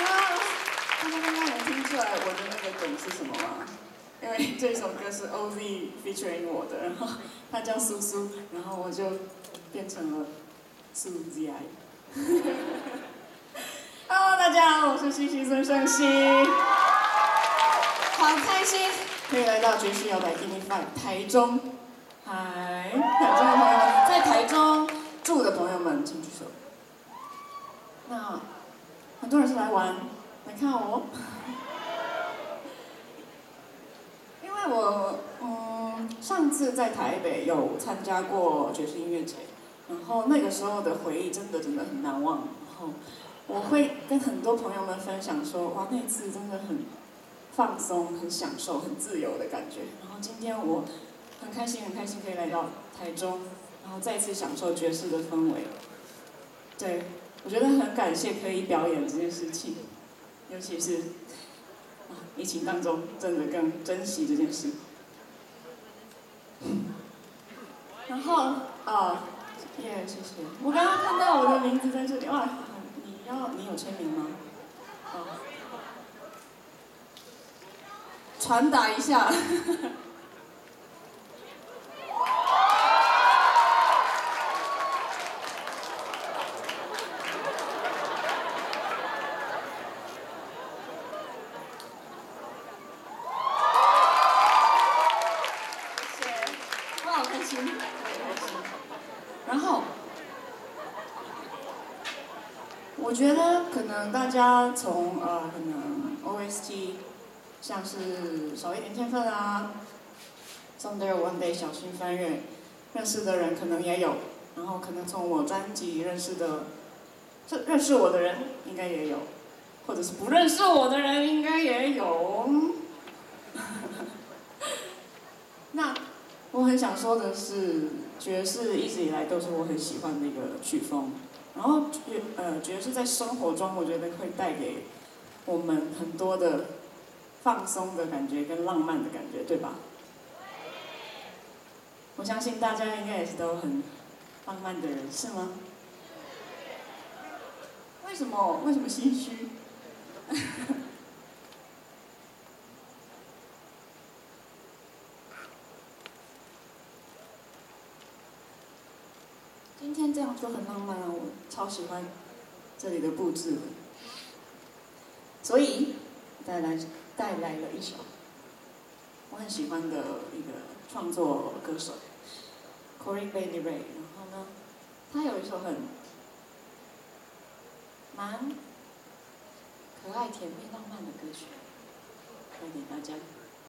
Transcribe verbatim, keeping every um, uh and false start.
大家刚刚能听出来我的那个梗是什么吗？因为这首歌是 O Z featuring 我的，然后他叫苏苏，然后我就变成了苏 Z I。Hello， 大家好，我是西西孙盛熙，好开心可以来到爵士摇摆 Give Me Five 台中。嗨，台中的朋友们，在台中住的朋友们请举手。那很多人是来玩，来看我。因为我嗯上次在台北有参加过爵士音乐节，然后那个时候的回忆真的真的很难忘。然后我会跟很多朋友们分享说，哇，那次真的很放松、很享受、很自由的感觉。然后今天我很开心、很开心可以来到台中，然后再次享受爵士的氛围。对，我觉得很感谢可以表演这件事情，尤其是啊疫情当中，真的更珍惜这件事。然后啊，耶、谢谢。我刚刚看到我的名字在这里，哇，你要你有签名吗？好，传达一下。我好开心，我好开心。然后，我觉得可能大家从呃可能 O S T， 像是少一点天分啊 ，Someday One Day 小心翻阅，认识的人可能也有，然后可能从我专辑认识的，这认识我的人应该也有，或者是不认识我的人应该也有。那我很想说的是，爵士一直以来都是我很喜欢的一个曲风。然后爵呃爵士在生活中，我觉得会带给我们很多的放松的感觉跟浪漫的感觉，对吧？我相信大家应该也是都很浪漫的人，是吗？为什么？为什么心虚？今天这样就很浪漫啊！我超喜欢这里的布置的，所以带来带来了一首我很喜欢的一个创作歌手 Cory Bailey Ray， 然后呢，他有一首很蛮可爱、甜蜜、浪漫的歌曲，带给大家。